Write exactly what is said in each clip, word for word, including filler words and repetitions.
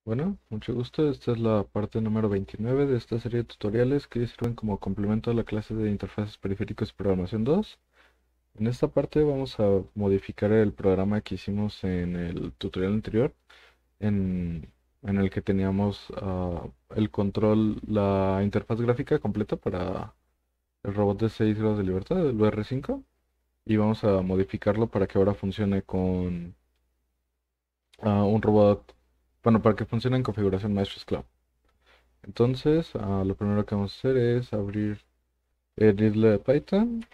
Bueno, mucho gusto. Esta es la parte número veintinueve de esta serie de tutoriales que sirven como complemento a la clase de interfaces periféricos y programación dos. En esta parte vamos a modificar el programa que hicimos en el tutorial anterior, en, en el que teníamos ah, el control, la interfaz gráfica completa para el robot de seis grados de libertad, el V R cinco, y vamos a modificarlo para que ahora funcione con ah, un robot, bueno, para que funcione en configuración maestro-esclavo. Entonces, ah, lo primero que vamos a hacer es abrir el idle de Python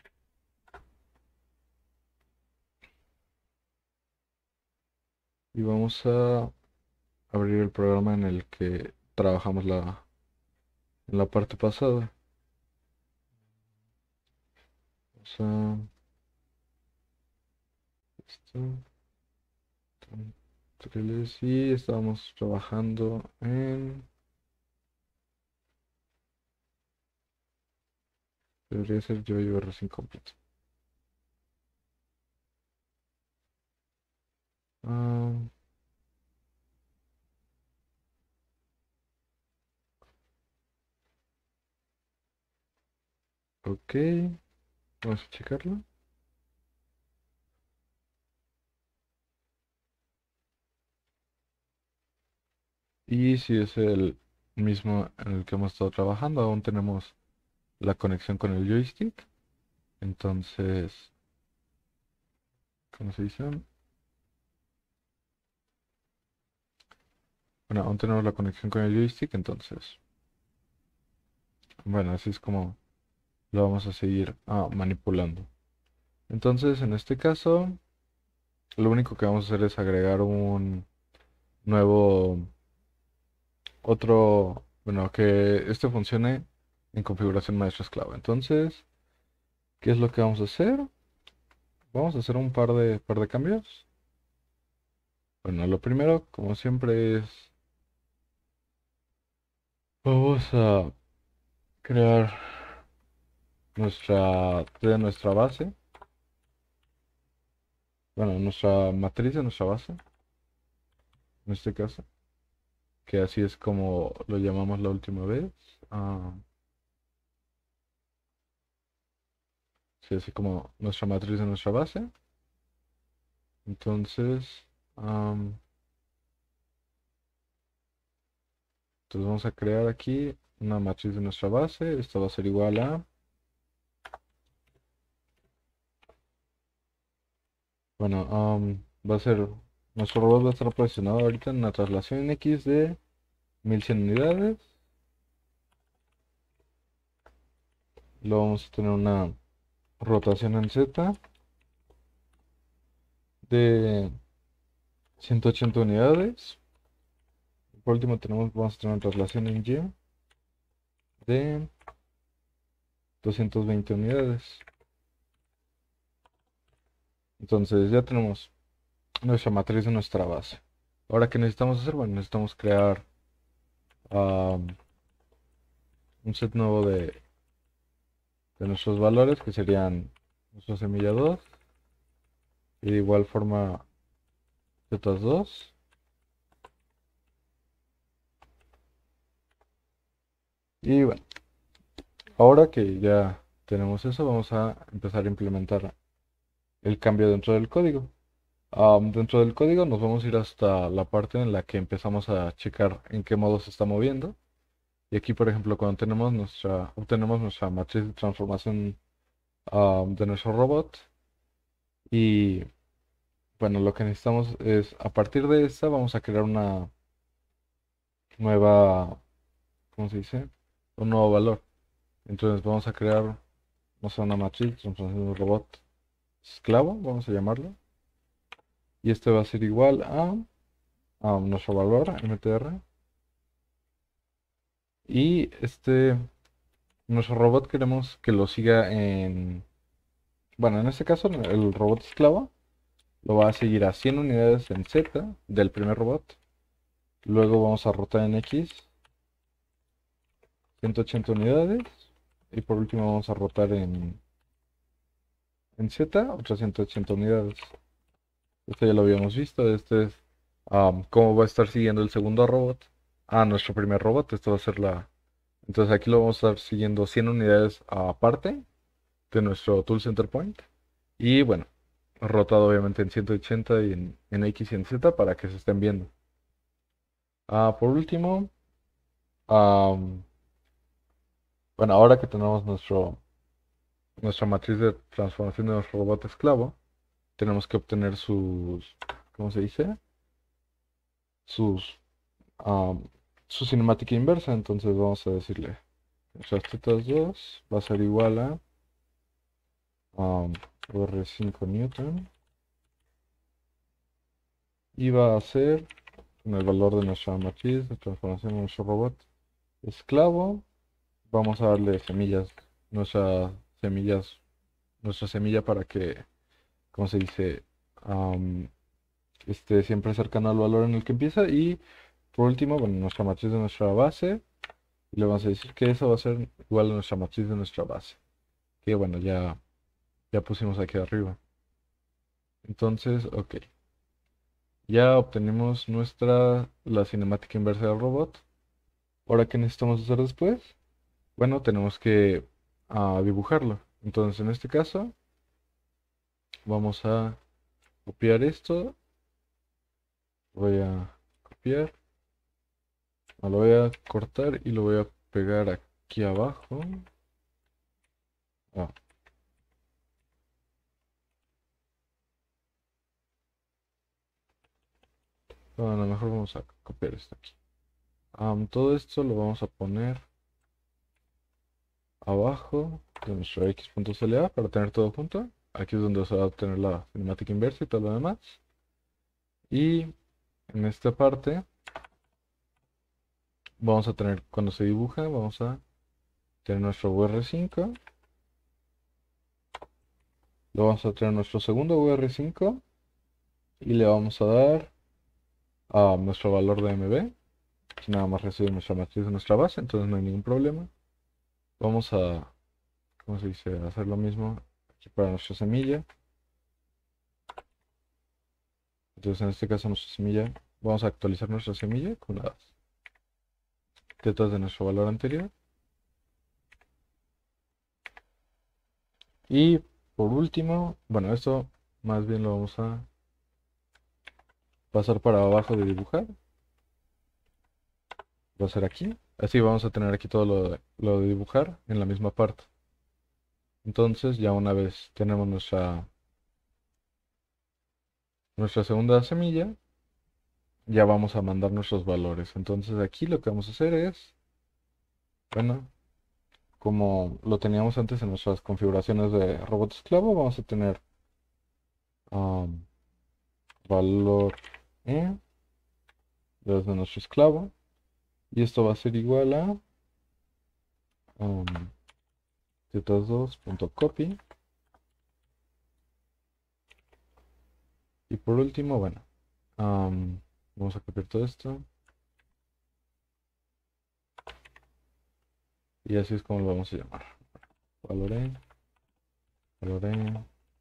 y vamos a abrir el programa en el que trabajamos la, en la parte pasada. Vamos a esto, tutoriales, y estábamos trabajando en, debería ser yo y R sin completo. Ah, ok, vamos a checarlo. Y si es el mismo en el que hemos estado trabajando, aún tenemos la conexión con el joystick. Entonces, ¿cómo se dice? Bueno, aún tenemos la conexión con el joystick, entonces, bueno, así es como lo vamos a seguir ah, manipulando. Entonces, en este caso, lo único que vamos a hacer es agregar un nuevo, otro, bueno, que este funcione en configuración maestro esclavo. Entonces, ¿qué es lo que vamos a hacer? Vamos a hacer un par de, par de cambios. Bueno, lo primero, como siempre, es, vamos a crear nuestra, de nuestra base. Bueno, nuestra matriz de nuestra base, en este caso, que así es como lo llamamos la última vez. Ah, sí, así como nuestra matriz de nuestra base. Entonces, am, entonces vamos a crear aquí una matriz de nuestra base. Esta va a ser igual a, bueno, am, va a ser, nuestro robot va a estar posicionado ahorita en una traslación en X de mil cien unidades. Luego vamos a tener una rotación en Z de ciento ochenta unidades. Por último tenemos, vamos a tener una traslación en Y de doscientas veinte unidades. Entonces ya tenemos nuestra matriz de nuestra base. Ahora, ¿qué necesitamos hacer? Bueno, necesitamos crear am, un set nuevo de, de nuestros valores, que serían nuestra semilla dos, y de igual forma z dos. Y bueno, ahora que ya tenemos eso, vamos a empezar a implementar el cambio dentro del código. Am, dentro del código nos vamos a ir hasta la parte en la que empezamos a checar en qué modo se está moviendo. Y aquí, por ejemplo, cuando tenemos nuestra, obtenemos nuestra matriz de transformación am, de nuestro robot. Y bueno, lo que necesitamos es, a partir de esta, vamos a crear una nueva, ¿cómo se dice? Un nuevo valor. Entonces vamos a crear, no sé, una matriz de transformación de un robot esclavo, vamos a llamarlo. Y este va a ser igual a, a nuestro valor, mtr. Y este, nuestro robot queremos que lo siga en, bueno, en este caso el robot esclavo lo va a seguir a cien unidades en Z del primer robot. Luego vamos a rotar en X ciento ochenta unidades. Y por último vamos a rotar en, en Z otras ciento ochenta unidades. Esto ya lo habíamos visto. Este es am, cómo va a estar siguiendo el segundo robot. Ah, nuestro primer robot, esto va a ser la... Entonces aquí lo vamos a estar siguiendo cien unidades aparte de nuestro Tool Center Point. Y bueno, rotado obviamente en ciento ochenta y en, en X y en Z para que se estén viendo. Ah, por último, am, bueno, ahora que tenemos nuestro, nuestra matriz de transformación de nuestro robot esclavo, tenemos que obtener sus, ¿cómo se dice? Sus, am, su cinemática inversa. Entonces vamos a decirle, nuestras tetas dos va a ser igual a um, R cinco Newton y va a ser en el valor de nuestra matriz de transformación de nuestro robot esclavo. Vamos a darle semillas, nuestras semillas, nuestra semilla para que, ¿cómo se dice? Am, esté siempre cercano al valor en el que empieza. Y por último, bueno, nuestra matriz de nuestra base. Y le vamos a decir que eso va a ser igual a nuestra matriz de nuestra base. Que bueno, ya, ya pusimos aquí arriba. Entonces, ok. Ya obtenemos nuestra, la cinemática inversa del robot. Ahora, ¿qué necesitamos hacer después? Bueno, tenemos que ah, dibujarlo. Entonces, en este caso, vamos a copiar esto. Voy a copiar. Lo voy a cortar y lo voy a pegar aquí abajo. Ah, bueno, a lo mejor vamos a copiar esto aquí. Am, todo esto lo vamos a poner abajo de nuestro x.cla para tener todo junto. Aquí es donde se va a obtener la cinemática inversa y todo lo demás. Y en esta parte vamos a tener, cuando se dibuja, vamos a tener nuestro U R cinco. Lo vamos a tener nuestro segundo U R cinco y le vamos a dar a nuestro valor de M B. Aquí nada más recibe nuestra matriz de nuestra base, entonces no hay ningún problema. Vamos a, ¿cómo se dice? Hacer lo mismo aquí para nuestra semilla. Entonces en este caso nuestra semilla, vamos a actualizar nuestra semilla con las tetas de nuestro valor anterior. Y por último, bueno, esto más bien lo vamos a pasar para abajo de dibujar. Va a ser aquí. Así vamos a tener aquí todo lo de, lo de dibujar en la misma parte. Entonces ya una vez tenemos nuestra, nuestra segunda semilla, ya vamos a mandar nuestros valores. Entonces aquí lo que vamos a hacer es, bueno, como lo teníamos antes en nuestras configuraciones de robot esclavo, vamos a tener um, valor E desde nuestro esclavo. Y esto va a ser igual a um, tetas dos.copy. Y por último, bueno, um, vamos a copiar todo esto. Y así es como lo vamos a llamar. Valoré, valoré,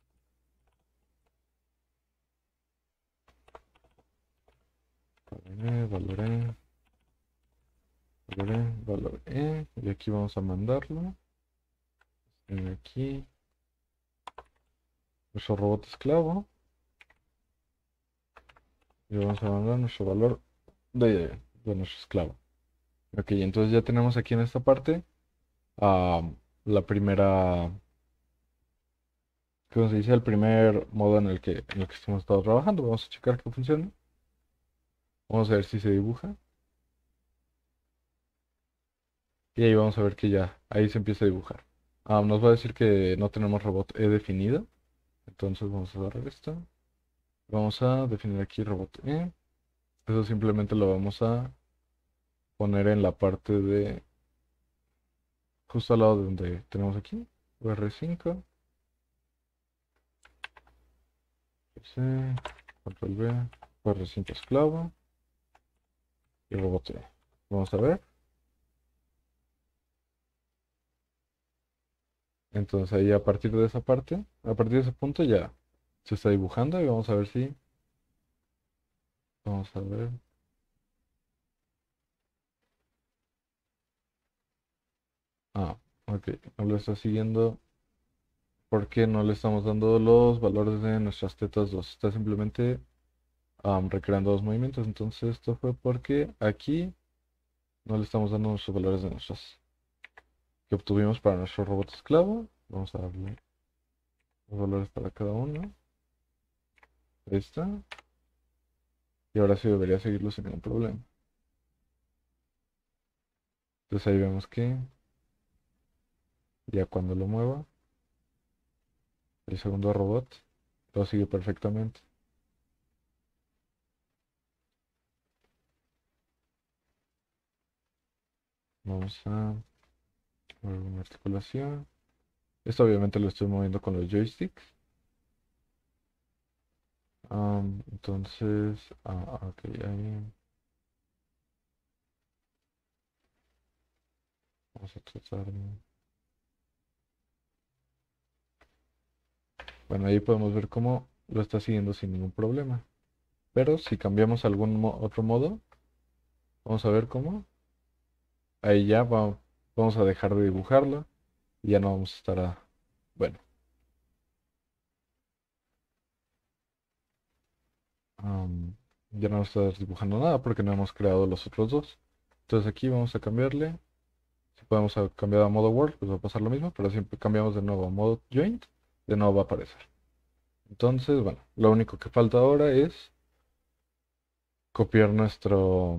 valoré, valoré, valoré, valoré. Y aquí vamos a mandarlo. En aquí, nuestro robot esclavo. Y vamos a mandar nuestro valor de, de nuestro esclavo. Ok, entonces ya tenemos aquí en esta parte ah, la primera, ¿cómo se dice? El primer modo en el que, en el que hemos estado trabajando. Vamos a checar que funcione. Vamos a ver si se dibuja. Y ahí vamos a ver que ya, ahí se empieza a dibujar. Ah, nos va a decir que no tenemos robot E definido. Entonces vamos a dar esto. Vamos a definir aquí robot E. Eso simplemente lo vamos a poner en la parte de, justo al lado de donde tenemos aquí. U R cinco. C, control V, U R cinco esclavo. Y robot E. Vamos a ver. Entonces ahí a partir de esa parte, a partir de ese punto ya se está dibujando y vamos a ver si Vamos a ver. Ah, ok. No lo está siguiendo porque no le estamos dando los valores de nuestras tetas dos. Está simplemente am, recreando dos movimientos. Entonces esto fue porque aquí no le estamos dando nuestros valores de nuestras que obtuvimos para nuestro robot esclavo. Vamos a darle los valores para cada uno. Ahí está. Y ahora sí debería seguirlo sin ningún problema. Entonces ahí vemos que ya cuando lo mueva, el segundo robot lo sigue perfectamente. Vamos a mover una articulación. Esto obviamente lo estoy moviendo con los joysticks. Am, entonces, ah, ok, ahí vamos a tratar de... Bueno, ahí podemos ver cómo lo está siguiendo sin ningún problema. Pero si cambiamos a algún mo- otro modo, vamos a ver cómo. Ahí ya va- vamos a dejar de dibujarlo y ya no vamos a estar a... Bueno, am, ya no vamos a estar dibujando nada porque no hemos creado los otros dos. Entonces aquí vamos a cambiarle. Si podemos a- cambiar a modo World, pues va a pasar lo mismo, pero siempre cambiamos de nuevo a modo Joint, de nuevo va a aparecer. Entonces, bueno, lo único que falta ahora es copiar nuestro,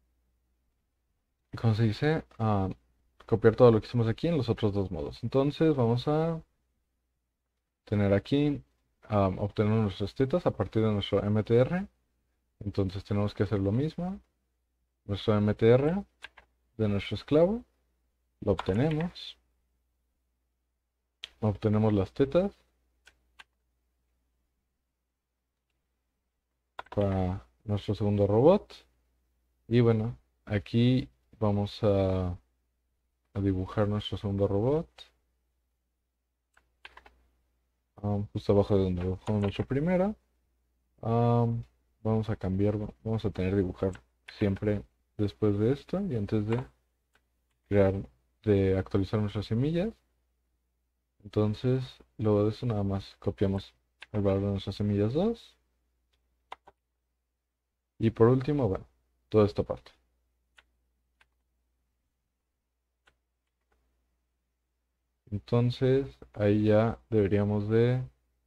¿cómo se dice? Ah, copiar todo lo que hicimos aquí en los otros dos modos. Entonces vamos a tener aquí, ah, obtener nuestras tetas a partir de nuestro M T R. Entonces tenemos que hacer lo mismo. Nuestro M T R de nuestro esclavo, lo obtenemos. Obtenemos las tetas para nuestro segundo robot. Y bueno, aquí vamos a, a dibujar nuestro segundo robot. Um, justo abajo de donde dibujamos nuestro primero. Um, vamos a cambiar, vamos a tener dibujar siempre después de esto y antes de crear, de actualizar nuestras semillas. Entonces, luego de eso nada más copiamos el valor de nuestras semillas dos. Y por último, bueno, toda esta parte. Entonces, ahí ya deberíamos de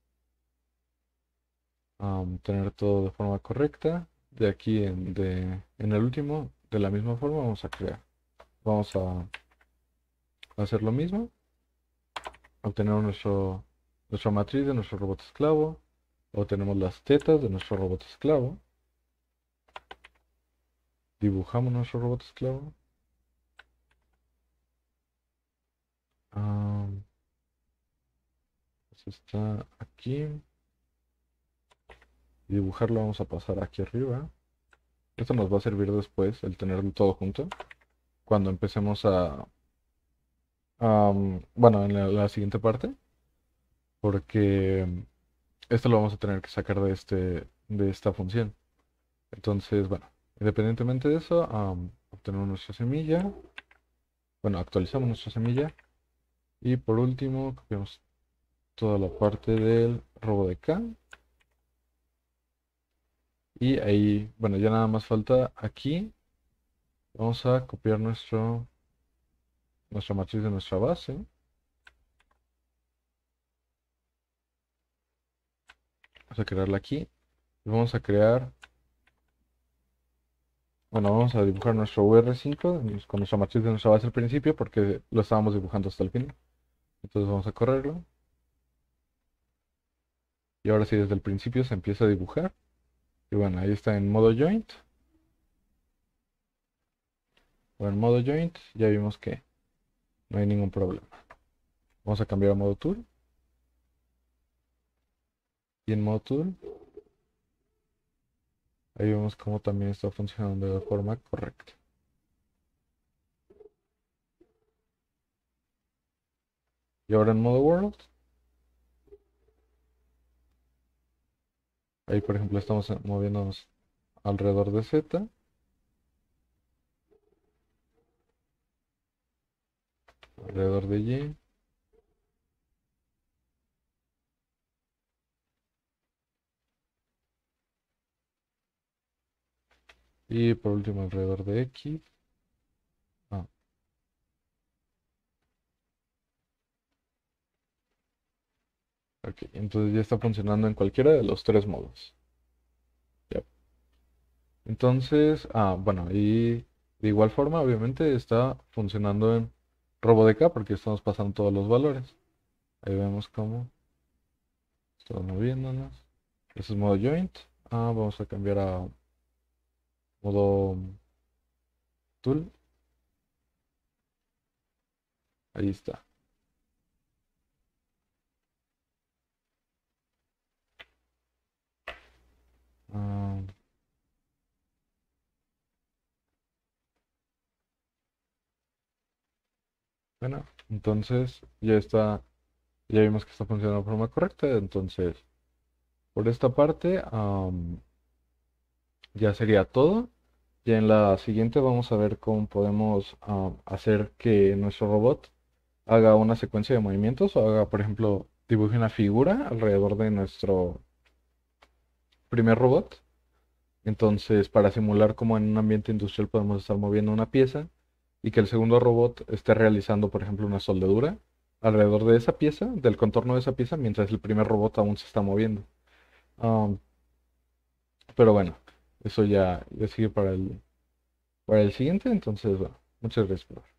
um, tener todo de forma correcta. De aquí en, de, en el último, de la misma forma, vamos a crear. Vamos a hacer lo mismo. Obtener nuestro, nuestra matriz de nuestro robot esclavo. Obtenemos las tetas de nuestro robot esclavo. Dibujamos nuestro robot esclavo. Um, pues está aquí. Dibujarlo vamos a pasar aquí arriba. Esto nos va a servir después, el tenerlo todo junto. Cuando empecemos a... am, bueno, en la, la siguiente parte. Porque esto lo vamos a tener que sacar de, este, de esta función. Entonces, bueno, independientemente de eso, am, obtenemos nuestra semilla. Bueno, actualizamos nuestra semilla. Y por último, copiamos toda la parte del robo de K. Y ahí, bueno, ya nada más falta aquí. Vamos a copiar nuestro, nuestra matriz de nuestra base. Vamos a crearla aquí. Y vamos a crear, bueno, vamos a dibujar nuestro U R cinco con nuestra matriz de nuestra base al principio porque lo estábamos dibujando hasta el final. Entonces vamos a correrlo. Y ahora sí, desde el principio se empieza a dibujar. Y bueno, ahí está en modo joint. O en modo joint, ya vimos que no hay ningún problema. Vamos a cambiar a modo tool. Y en modo tool, ahí vemos cómo también está funcionando de forma correcta. Y ahora en modo world, ahí por ejemplo estamos moviéndonos alrededor de Z, alrededor de Y, y por último alrededor de X. Ah, ok, entonces ya está funcionando en cualquiera de los tres modos. Ya. Entonces, ah, bueno, y de igual forma, obviamente, está funcionando en RoboDK porque estamos pasando todos los valores. Ahí vemos cómo estamos moviéndonos. Ese es modo joint. Ah, vamos a cambiar a modo tool. Ahí está. Ah, bueno, entonces ya está, ya vimos que está funcionando de forma correcta. Entonces, por esta parte, am, ya sería todo. Ya en la siguiente vamos a ver cómo podemos am, hacer que nuestro robot haga una secuencia de movimientos o haga, por ejemplo, dibuje una figura alrededor de nuestro primer robot. Entonces, para simular como en un ambiente industrial podemos estar moviendo una pieza y que el segundo robot esté realizando, por ejemplo, una soldadura alrededor de esa pieza, del contorno de esa pieza, mientras el primer robot aún se está moviendo. Um, pero bueno, eso ya, ya sigue para el, para el siguiente. Entonces, bueno, muchas gracias por ver.